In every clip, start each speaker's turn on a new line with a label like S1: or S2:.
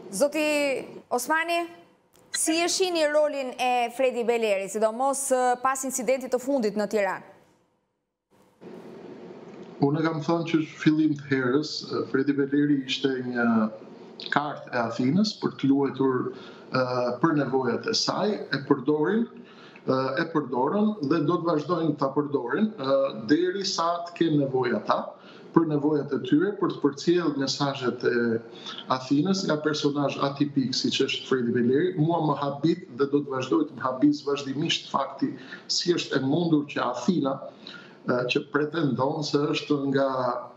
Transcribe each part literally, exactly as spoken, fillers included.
S1: Zoti Osmani, si e shihni rolin e Fredi Beleri, sidomos pas incidentit të fundit në Tiranë?
S2: Unë kam thënë që fillim të herës, Fredi Beleri ishte një kartë e Athinës për të luajtur për nevojat e saj, e përdorin, e përdorën dhe do të vazhdojnë të përdorin deri sa të kenë nevojë ata për nevojat e tyre, për të përcjellë mesazhet e Athinës nga personazh atipik siç është Fredi Beleri. Mua më habit dhe do të vazhdoj të më habis vazhdimisht fakti si është e mundur që Athina, që pretendon se është nga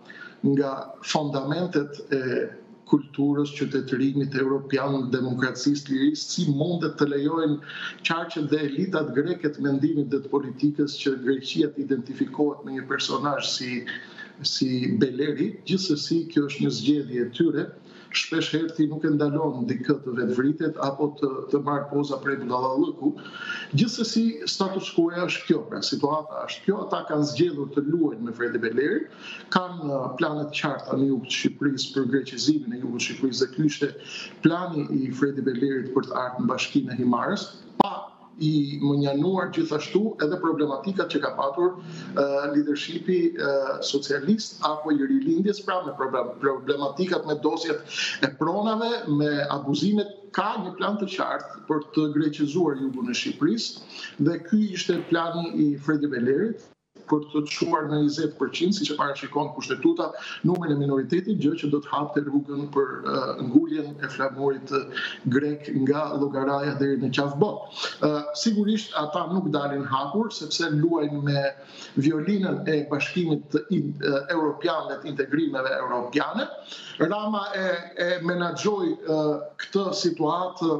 S2: nga fondamentet e kulturës, qytetërimit evropian, demokracisë, lirisë, si mundet të lejojnë qarqet dhe elitat greke të mendimit dhe të politikës që Greqia të identifikohet me një personazh si si Beleri, gjithsesi kjo është një zgjedhje e tyre. Shpesh herë ti nuk e ndalon dikë të vetvritet apo të, të marrë poza prej budallallëku. Gjithsesi status quo është kjo, pra situata është kjo, ata kanë zgjedhur të luajnë me Fredi Beleri, kanë planet qarta në jug të Shqipërisë për greqizimin e jugut të Shqipërisë dhe ky ishte plani i Fredi Belerit për të ardhur në Bashkinë e Himarës, pa i mënjanuar gjithashtu edhe problematikat që ka patur uh, leadershipi uh, socialist apo i rilindjes, pra me problematikat me dosjet e pronave, me abuzimet. Ka një plan të qartë për të greqizuar jugun e Shqipërisë dhe ky ishte plani i Fredi Belerit për të çuar në njëzet përqind, siç e parashikon kushtetuta, numrin e minoritetit, gjë që do të hapte rrugën për uh, nguljen e flamurit grek nga llogaraja deri në qafbot. Uh, sigurisht ata nuk dalin hapur sepse luajnë me violinën e bashkimit të in, uh, europian dhe të integrimeve europiane. Rama e, e menaxhoi uh, këtë situatë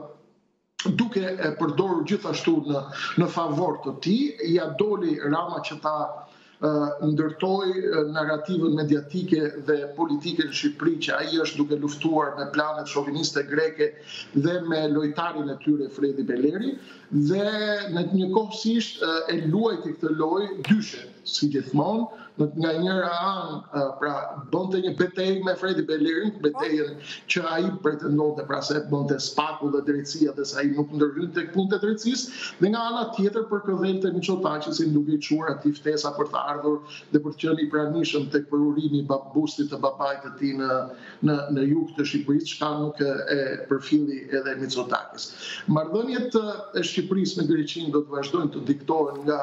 S2: duke e përdorur gjithashtu në, në favor të tij. Ja doli Rama që ta uh, ndërtoi narrativën mediatike dhe politike në Shqipëri që ai është duke luftuar me planet shoviniste greke dhe me lojtarin e tyre Fredi Beleri, dhe në njëkohësisht uh, e luajti këtë lojë dyshe, si gjithmonë. Nga njëra anë, pra, bënte një betejë me Fredi Belerin, betejën që ai pretendonte, pra se bënte spaku dhe drejtësia dhe se ai nuk ndërhyn tek punët e drejtësisë, dhe nga ana tjetër përkëdhelte Miçotaqisin duke i çuar atij ftesa për të ardhur dhe për të qenë i pranishëm tek përurimi i bustit të babait të tij në në në jug të Shqipërisë, çka nuk e përfilli edhe Mitsotakis. Marrëdhëniet e Shqipërisë me Greqinë do të vazhdojnë të diktohen nga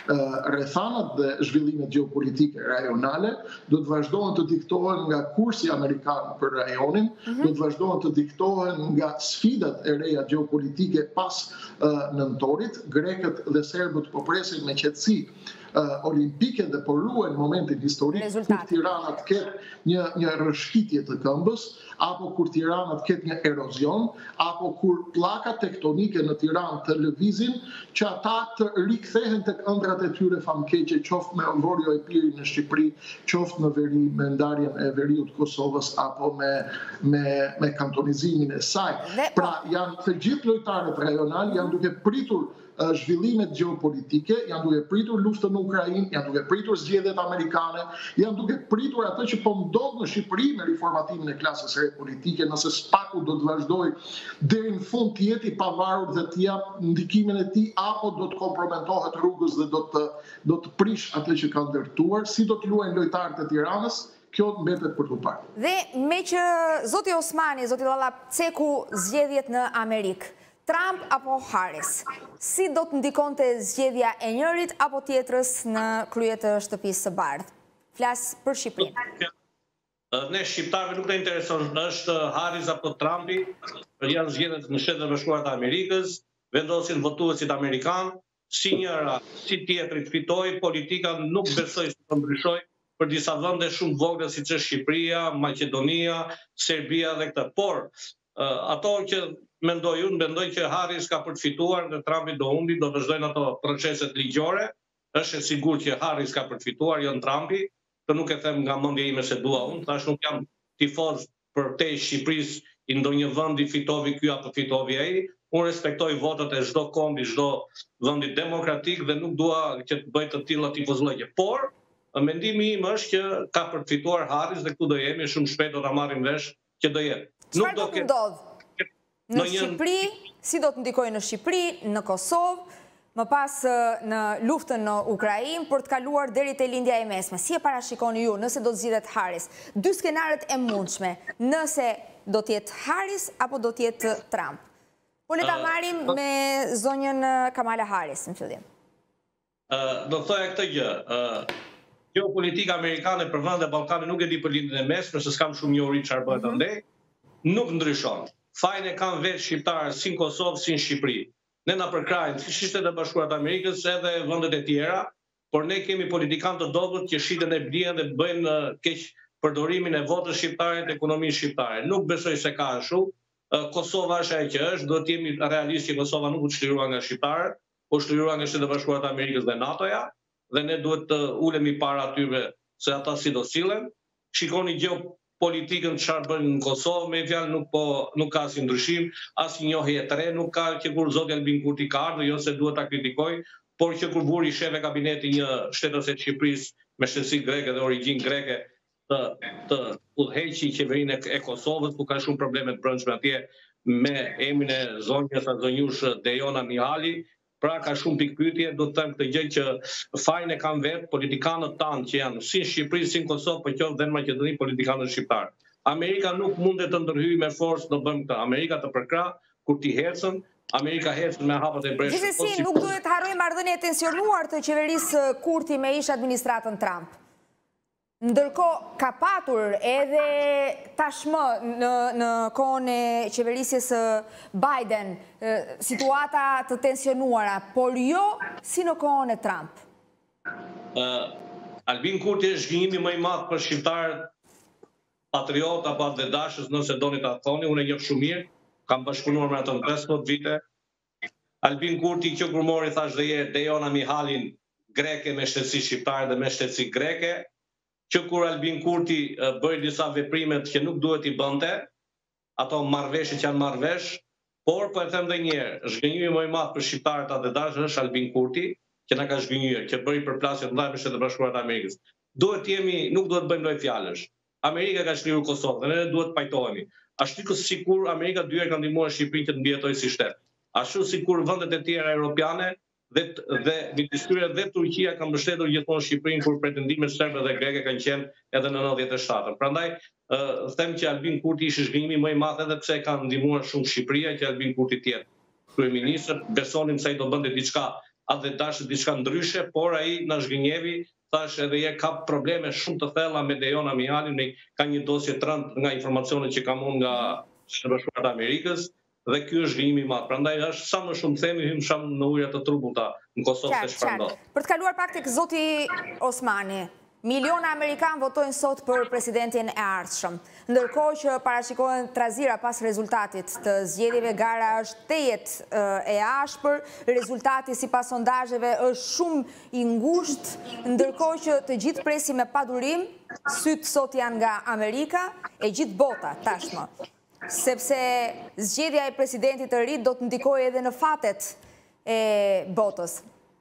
S2: rrethanat dhe zhvillimet gjeopolitike rajonale, do të vazhdohen të diktohen nga kursi amerikan për rajonin, mm-hmm. do të vazhdohen të diktohen nga sfidat e reja gjeopolitike pas uh, nëntorit. Grekët dhe serbët po presin me qetësi Uh, olimpike dhe po ruajnë momentin historik kur Tirana të ketë një, një rrëshqitje të këmbës, apo kur Tirana të ketë një erozion, apo kur pllaka tektonike në Tiranë të lëvizin, që ata të rikthehen tek ëndrat e tyre famkeqe, qoftë me Vorjo e Piri në Shqipëri, qoftë në veri me ndarjen e veriut Kosovës apo me me me kantonizimin e saj. Pra janë të gjithë lojtarët rajonal janë duke pritur zhvillimet gjeopolitike, janë duke pritur luftën në Ukrainë, janë duke pritur zgjedhjet amerikane, janë duke pritur atë që po ndodh në Shqipëri me riformatimin e klasës së re politike, nëse spaku do të vazhdojë deri në fund të jetë i pavarur dhe të jap ndikimin e tij, apo do të kompromentohet rrugës dhe do të do të prish atë që ka ndërtuar, si do të luajnë lojtarët e Tiranës. Kjo mbetet për të parë.
S1: Dhe me që zoti Osmani, zoti Llallapceku zgjedhjet në Amerikë, Trump apo Harris, si do të ndikonte zgjedhja e njërit apo tjetrës në krye të shtëpisë së bardhë? Flas për Shqipërinë.
S3: Ne shqiptarëve nuk na intereson është Harris apo Trumpi, janë zgjedhjet në Shtetet e Bashkuara të Amerikës, vendosin votuesit amerikanë, si njëra, si tjetri të fitojë, politika nuk besoj se të ndryshojë për disa vende shumë vogla siç është Shqipëria, Maqedonia, Serbia dhe këtë. Por ato që mendoj unë, mendoj që Harris ka për të fituar dhe Trumpi do humbi, do vazhdojnë ato proceset ligjore. Është e sigurt që Harris ka për të fituar, jo Trumpi. Të nuk e them nga mendja ime se dua unë, tash nuk jam tifoz për te Shqipërisë i ndonjë vendi fitovi ky apo fitovi ai. Unë respektoj votat e çdo kombi, çdo vendi demokratik dhe nuk dua që të bëj të tilla tifozllëqe. Por mendimi im është që ka për të fituar Harris dhe këtu do jemi shumë shpejt do ta marrim vesh që do jetë.
S1: Nuk do të ndodh. Në Shqipëri, si do të ndikojë në Shqipëri, në Kosovë, më pas në luftën në Ukrainë, për të kaluar deri te lindja e mesme. Si e parashikoni ju, nëse do të zgjidhet Harris? Dy skenarët e mundshme, nëse do të jetë Harris apo do të jetë Trump. Po le ta marrim me zonjën Kamala Harris në fillim.
S3: Do të thoya këtë gjë. Geopolitika amerikane për vendet e Ballkanit nuk e di për lindjen e mesme, se s'kam shumë njohuri çfarë bëhet andej, nuk ndryshon. Fajin e kanë vetë shqiptarë si në Kosovë, si në Shqipëri. Ne na përkrajnë si Shtetet e Bashkuara të Amerikës edhe vendet e tjera, por ne kemi politikanë të dobët që shiten e blien dhe bëjnë keq përdorimin e votës shqiptare të ekonomisë shqiptare. Nuk besoj se ka ashtu. Kosova është ajo që është, do të jemi realistë që Kosova nuk u çliruar nga shqiptarët, po çliruar nga Shtetet e Bashkuara të Amerikës dhe NATO-ja, dhe ne duhet të ulemi para atyre se ata si do sillen. Shikoni geopolitikën çfarë bën në Kosovë, me fjalë nuk po nuk ka asnjë ndryshim, asnjë njohje e re nuk ka, që kur zoti Albin Kurti ka ardhur, jo se duhet ta kritikoj, por që kur buri shef e kabineti një shtetëse të Shqipërisë me shtetësi greke dhe origjinë greke të të udhëheqi qeverinë e Kosovës, ku ka shumë probleme të brendshme atje me emrin e zonjës a zonjush Dejona Mihali. Pra ka shumë pikpyetje, do të them këtë gjë që fajin e kanë vetë politikanët tanë që janë si në Shqipëri, si në Kosovë, por qoftë dhe në Maqedoni politikanët shqiptarë. Amerika nuk mundet të ndërhyjë me forcë do bëjmë këtë. Amerika të përkrah kur ti ecën, Amerika ecën me hapat e breshtë.
S1: Gjithsesi, nuk duhet harrojmë marrëdhënien e tensionuar të qeverisë Kurti me ish administratën Trump. Ndërkohë ka patur edhe tashmë në, në kohën e qeverisjes Biden situata të tensionuara, por jo si në kohën e Trump.
S3: Uh, Albin Kurti është gënjimi më i madh për shqiptarët patriot apo atdedashës, nëse doni ta thoni, unë e njeh shumë mirë, kam bashkëpunuar me atë në pesëdhjetë vite. Albin Kurti që kur mori thash dhe je Dejona Mihalin greke me shtetësi shqiptare dhe me shtetësi greke, që kur Albin Kurti uh, bëri disa veprimet që nuk duhet i bënte, ato marrëveshje që janë marrëvesh, por po e them edhe një herë, zhgënjimi më i madh për shqiptarët atdedashë është Albin Kurti, që na ka zhgënjyer, që bëri përplasje të mëdha me Shtetet e Bashkuara të Amerikës. Duhet jemi, nuk duhet bëjmë lloj fjalësh. Amerika ka çliruar Kosovën, dhe ne duhet të pajtohemi. Ashtu sikur Amerika dy herë ka ndihmuar Shqipërinë që të mbijetojë si shtet. Ashtu sikur vendet e tjera europiane dhe dhe midis tyre dhe Turqia ka mbështetur gjithmonë Shqipërinë kur pretendimet serbe dhe greke kanë qenë edhe në nëntëdhjetë e shtatën. Prandaj uh, them që Albin Kurti ishte zhgënjimi më i madh edhe pse ka ndihmuar shumë Shqipëria që Albin Kurti të jetë kryeministër, besonim se ai do bënte diçka atë dashë diçka ndryshe, por ai na zhgënjevi, thash edhe je ka probleme shumë të thella me Dejona Mihalin, ka një dosje të rëndë nga informacionet që kam unë nga Shtetet e Bashkuara të Amerikës. Dhe ky është gënjimi i madh. Prandaj është sa më shumë themi hym sham në ujëra të trubullta në Kosovë se çfarë ndodh.
S1: Për të kaluar pak tek zoti Osmani, miliona amerikanë votojnë sot për presidentin e ardhshëm. Ndërkohë që parashikohen trazira pas rezultatit të zgjedhjeve, gara është tejet e ashpër, rezultati sipas sondazheve është shumë i ngushtë, ndërkohë që të gjithë presin me padurim, syt sot janë nga Amerika e gjithë bota tashmë. Sepse zgjedhja e presidentit të ri do të ndikojë edhe në fatet e botës.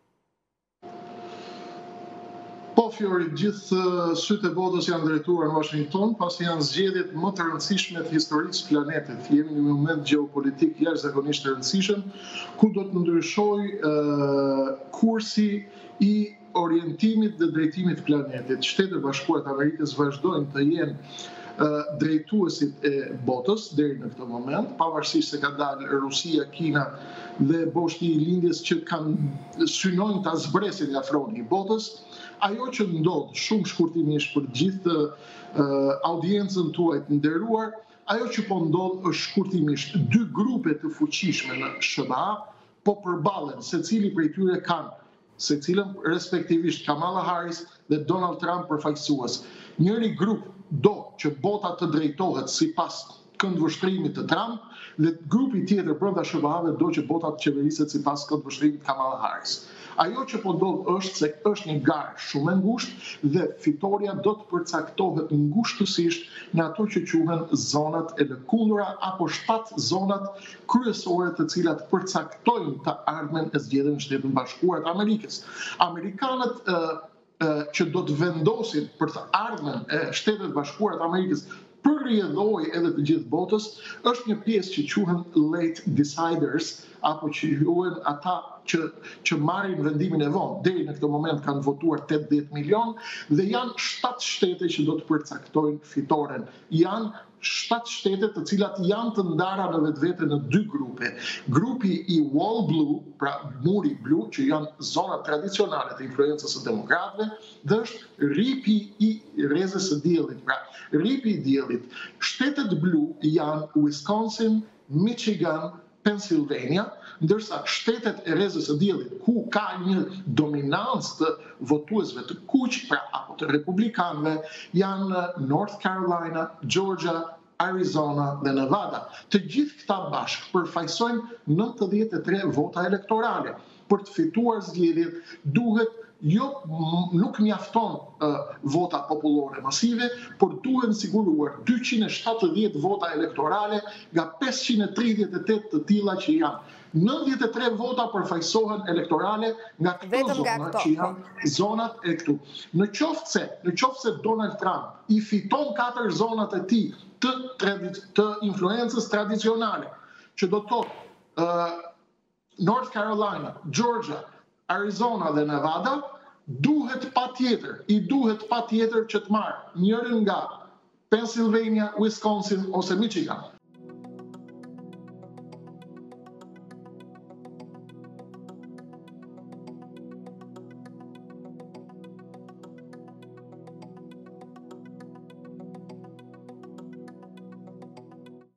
S2: Po, Fiori, gjithë sytë e botës janë drejtuar në Washington, pasi janë zgjedhjet më të rëndësishme të historisë planetit. Jemi në një moment gjeopolitik jashtëzakonisht të rëndësishëm, ku do të ndryshojë uh, kursi i orientimit dhe drejtimit të planetit. Shtetet e Bashkuara të Amerikës vazhdojnë të jenë drejtuesit e botës deri në këtë moment, pavarësisht se ka dalë Rusia, Kina dhe Boshnia e Lindjes që kanë synojnë ta zbresin nga fronti i botës. Ajo që ndodh shumë shkurtimisht për gjithë uh, audiencën tuaj të nderuar, ajo që po ndodh është shkurtimisht dy grupe të fuqishme në S B A po përballen, secili prej tyre kanë secilën respektivisht Kamala Harris dhe Donald Trump përfaqësues. Njëri grup do që bota të drejtohet sipas këndvështrimit të Trump dhe grupi tjetër brenda S B A-ve do që bota të qeveriset sipas këndvështrimit të Kamala Harris. Ajo që po ndodh është se është një garë shumë e ngushtë dhe fitoria do të përcaktohet ngushtësisht në ato që quhen zonat e lëkundura apo shtat zonat kryesore të cilat përcaktojnë të ardhmen e zgjedhjeve në Shtetet e Bashkuara të Amerikës. Amerikanët uh, uh, që do të vendosin për të ardhmen e Shtetet e Bashkuara të Amerikës përrjedhoi edhe të gjithë botës, është një pjesë që quhen late deciders, apo që quhen ata që, që marrin vendimin e vonë. Deri në këtë moment kanë votuar tetëdhjetë milion dhe janë shtatë shtete që do të përcaktojnë fitoren. Janë shtatë shtete të cilat janë të ndara në vetvete në dy grupe. Grupi i Wall Blue, pra muri blu, që janë zonat tradicionale të influencës së demokratëve, dhe është ripi i rrezës së diellit. Pra, ripi i diellit. Shtetet blu janë Wisconsin, Michigan, Pennsylvania, ndërsa shtetet e rrezës së diellit, ku ka një dominancë të votuesve të kuq, pra apo të republikanëve, janë North Carolina, Georgia, Arizona dhe Nevada. Të gjithë këta bashkë përfaqësojnë nëntëdhjetë e tre vota elektorale. Për të fituar zgjedhjet duhet jo nuk mjafton uh, vota popullore masive, por duhen siguruar dyqind e shtatëdhjetë vota elektorale nga pesëqind e tridhjetë e tetë të tilla që janë. nëntëdhjetë e tre vota përfaqësohen elektorale nga këto zona që janë zonat e këtu. Në qoftë se, në qoftë se Donald Trump i fiton katër zonat e tij të, të influencës tradicionale, që do të thotë uh, North Carolina, Georgia, Arizona dhe Nevada, duhet patjetër, i duhet patjetër që të marrë njërin nga Pennsylvania, Wisconsin ose Michigan.